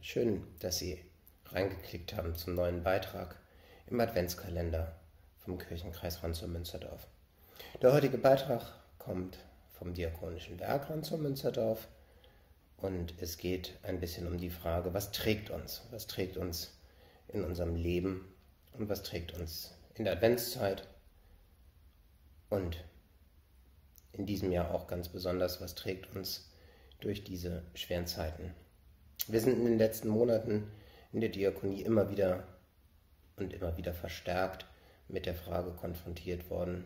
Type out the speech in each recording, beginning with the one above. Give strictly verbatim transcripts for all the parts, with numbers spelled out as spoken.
Schön, dass Sie reingeklickt haben zum neuen Beitrag im Adventskalender vom Kirchenkreis Ranzow-Münzerdorf. Der heutige Beitrag kommt vom Diakonischen Werk Ranzow-Münzerdorf und es geht ein bisschen um die Frage, was trägt uns? Was trägt uns in unserem Leben und was trägt uns in der Adventszeit und in diesem Jahr auch ganz besonders, was trägt uns durch diese schweren Zeiten? Wir sind in den letzten Monaten in der Diakonie immer wieder und immer wieder verstärkt mit der Frage konfrontiert worden,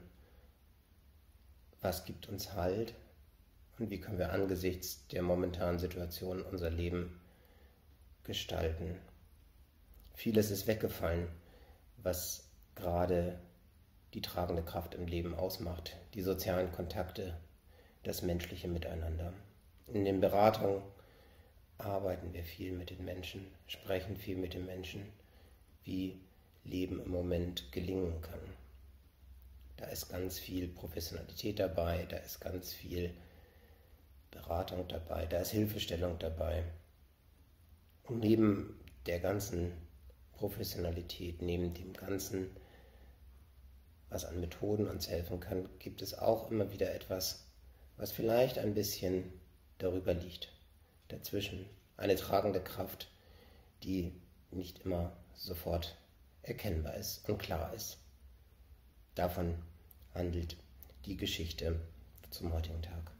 was gibt uns Halt und wie können wir angesichts der momentanen Situation unser Leben gestalten. Vieles ist weggefallen, was gerade die tragende Kraft im Leben ausmacht, die sozialen Kontakte, das menschliche Miteinander. In den Beratungen arbeiten wir viel mit den Menschen, sprechen viel mit den Menschen, wie Leben im Moment gelingen kann. Da ist ganz viel Professionalität dabei, da ist ganz viel Beratung dabei, da ist Hilfestellung dabei. Und neben der ganzen Professionalität, neben dem Ganzen, was an Methoden uns helfen kann, gibt es auch immer wieder etwas, was vielleicht ein bisschen darüber liegt. Dazwischen eine tragende Kraft, die nicht immer sofort erkennbar ist und klar ist. Davon handelt die Geschichte zum heutigen Tag.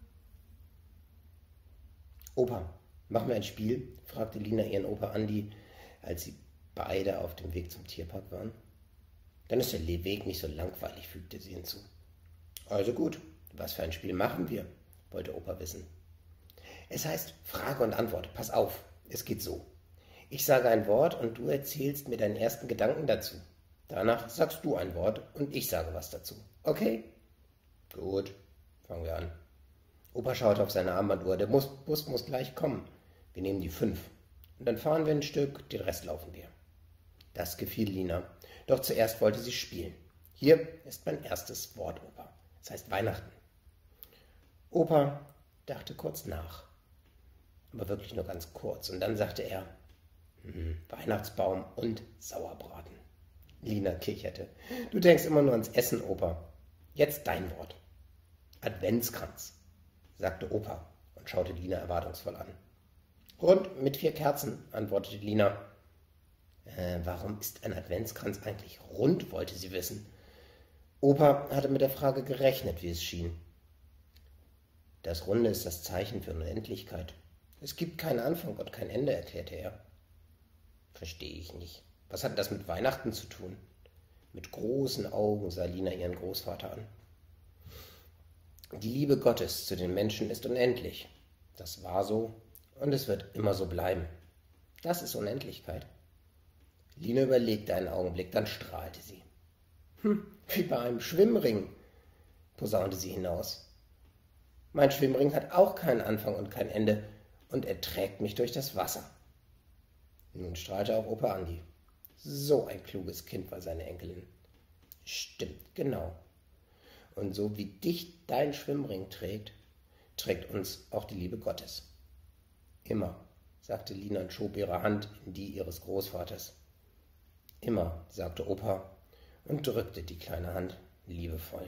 Opa, machen wir ein Spiel? Fragte Lina ihren Opa Andi, als sie beide auf dem Weg zum Tierpark waren. Dann ist der Weg nicht so langweilig, fügte sie hinzu. Also gut, was für ein Spiel machen wir? Wollte Opa wissen. Es heißt Frage und Antwort. Pass auf, es geht so. Ich sage ein Wort und du erzählst mir deinen ersten Gedanken dazu. Danach sagst du ein Wort und ich sage was dazu. Okay? Gut, fangen wir an. Opa schaute auf seine Armbanduhr. Der Bus, Bus muss gleich kommen. Wir nehmen die fünf. Und dann fahren wir ein Stück, den Rest laufen wir. Das gefiel Lina. Doch zuerst wollte sie spielen. Hier ist mein erstes Wort, Opa. Es heißt Weihnachten. Opa dachte kurz nach. Aber wirklich nur ganz kurz. Und dann sagte er, hm, Weihnachtsbaum und Sauerbraten. Lina kicherte. Du denkst immer nur ans Essen, Opa. Jetzt dein Wort. Adventskranz, sagte Opa und schaute Lina erwartungsvoll an. Rund mit vier Kerzen, antwortete Lina. Äh, warum ist ein Adventskranz eigentlich rund, wollte sie wissen. Opa hatte mit der Frage gerechnet, wie es schien. Das Runde ist das Zeichen für Unendlichkeit. Es gibt keinen Anfang und kein Ende, erklärte er. Verstehe ich nicht. Was hat das mit Weihnachten zu tun? Mit großen Augen sah Lina ihren Großvater an. Die Liebe Gottes zu den Menschen ist unendlich. Das war so und es wird immer so bleiben. Das ist Unendlichkeit. Lina überlegte einen Augenblick, dann strahlte sie. Hm, wie bei einem Schwimmring, posaunte sie hinaus. Mein Schwimmring hat auch keinen Anfang und kein Ende. Und er trägt mich durch das Wasser. Nun strahlte auch Opa Andi. So ein kluges Kind war seine Enkelin. Stimmt, genau. Und so wie dich dein Schwimmring trägt, trägt uns auch die Liebe Gottes. Immer, sagte Lina und schob ihre Hand in die ihres Großvaters. Immer, sagte Opa und drückte die kleine Hand liebevoll.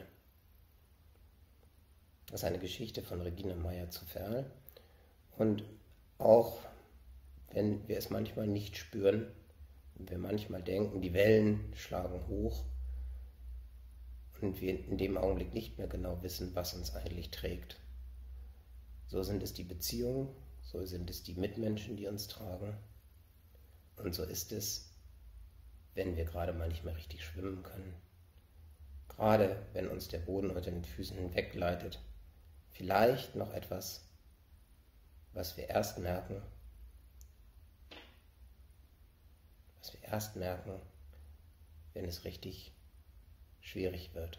Das ist eine Geschichte von Regine Meyer zu Verl. Und auch wenn wir es manchmal nicht spüren, wenn wir manchmal denken, die Wellen schlagen hoch und wir in dem Augenblick nicht mehr genau wissen, was uns eigentlich trägt. So sind es die Beziehungen, so sind es die Mitmenschen, die uns tragen. Und so ist es, wenn wir gerade mal nicht mehr richtig schwimmen können. Gerade wenn uns der Boden unter den Füßen hinwegleitet, vielleicht noch etwas, was wir erst merken, was wir erst merken, wenn es richtig schwierig wird.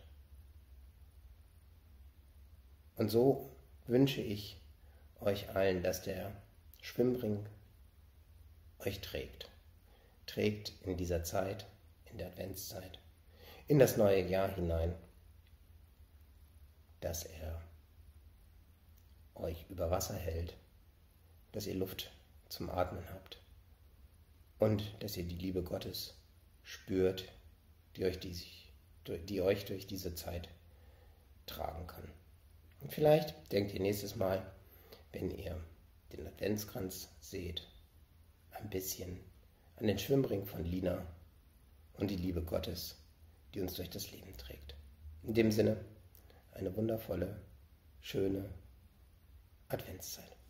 Und so wünsche ich euch allen, dass der Schwimmring euch trägt. Trägt in dieser Zeit, in der Adventszeit, in das neue Jahr hinein, dass er euch über Wasser hält, dass ihr Luft zum Atmen habt und dass ihr die Liebe Gottes spürt, die euch, die, sich, die euch durch diese Zeit tragen kann. Und vielleicht denkt ihr nächstes Mal, wenn ihr den Adventskranz seht, ein bisschen an den Schwimmring von Lina und die Liebe Gottes, die uns durch das Leben trägt. In dem Sinne, eine wundervolle, schöne Adventszeit.